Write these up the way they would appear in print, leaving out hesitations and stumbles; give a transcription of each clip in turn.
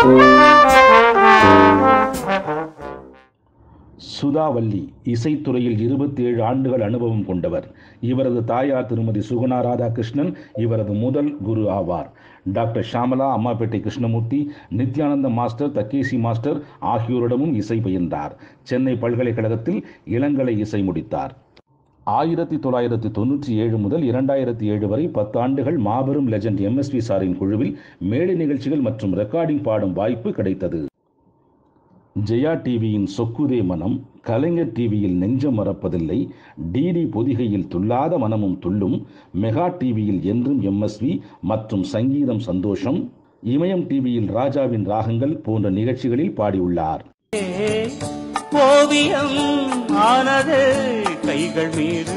சுதாவல்லி இசைத்துறையில் 27 ஆண்டுகள் அனுபவம் கொண்டவர். இவரது தாயார் திருமதி சுகுணா ராதாகிருஷ்ணன் இவரது முதல் குரு ஆவார். Doctor Shyamala, Ammapettai Krishnamurthy, Nithyananda master, Thakkesi master ஆகியோரிடமும் இசை பயின்றார். சென்னை பல்கலைக்கழகத்தில் இளங்கலை இசை முடித்தார். 1997 முதல் 2007 வரை 10 ஆண்டுகள் மாபெரும் லெஜண்ட் MSV சாரின் குழுவில் மேடை நிகழ்ச்சிகள் மற்றும் ரெக்கார்டிங் பாடும் வாய்ப்பு கிடைத்தது. ஜெயா டிவியின் சொக்குதே மனம், கலைஞர் டிவியில் நெஞ்சம் மறப்பதில்லை, டிடி பொதிகையில் துள்ளாத மனமும் துள்ளும், மெகா டிவியில் என்றும் MSV மற்றும் சங்கீதம் சந்தோஷம், இமயம் டிவியில் ராஜாவின் ராகங்கள் போன்ற நிகழ்ச்சிகளில் பாடியுள்ளார். ஓவியம் ஆனது கைகள் மீது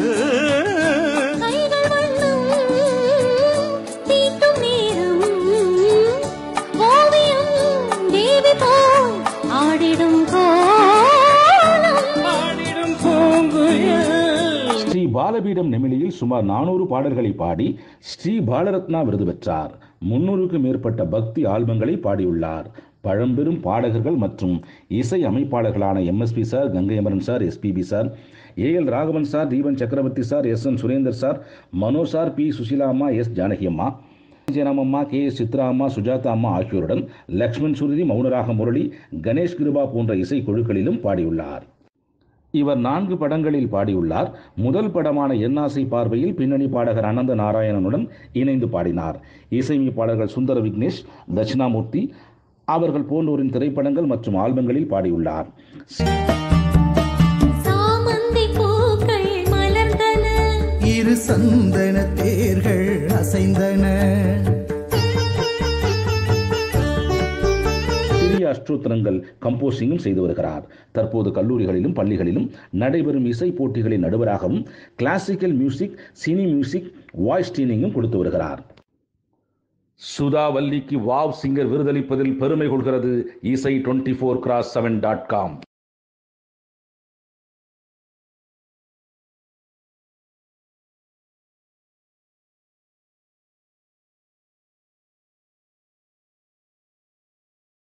ஸ்ரீ பாலபீடம் நெமிலியில் சுமார் 400 பாடல்களை பாடி ஸ்ரீ பாலரத்னா விருது பெற்றார். 300க்கும் மேற்பட்ட பக்தி ஆல்பங்களை பாடியுள்ளார். பழம்பெரும் பாடகர்கள் மற்றும் இசை அமைப்பாளர்களான MSP sir, Gangai Amaran sir, SPB sir, AL Raghavan sir, Deepan Chakravarthy sir, SN Surender sir, Mano sir, P Susheela அம்மா, S ஜானகி அம்மா, ஜெயராமம்மா, KS சித்ரா அம்மா, சுஜாதா அம்மா ஆகியோருடன் லக்ஷ்மண் சுருதி, மௌனராக முரளி, கணேஷ் கிருபா போன்ற இசை குழுக்களிலும் பாடியுள்ளார். இவர் 4 படங்களில் பாடியுள்ளார். முதல் படமான என்னாசை பார்வையில் பின்னணி பாடகர் அனந்த நாராயணனுடன் இணைந்து பாடினார். இசையமைப்பாளர்கள் சுந்தர விக்னேஷ், தட்சிணாமூர்த்தி அவர்கள் போன்றோரின் திரைப்படங்கள் மற்றும் ஆல்பங்களில் பாடியுள்ளார். இரு சந்தன தேர்கள் அசைந்தன. சிறிய அஷ்டோத்திரங்கள் கம்போசிங்கும் செய்து வருகிறார். தற்போது கல்லூரிகளிலும் பள்ளிகளிலும் நடைபெறும் இசை போட்டிகளின் நடுவராகவும் classical music, cine music, voice ட்ரெய்னிங்கும் கொடுத்து வருகிறார். சுதாவல்லிக்கு வாவ் சிங்கர் விருதளிப்பதில் பெருமை கொள்கிறது இசை 24x7.com.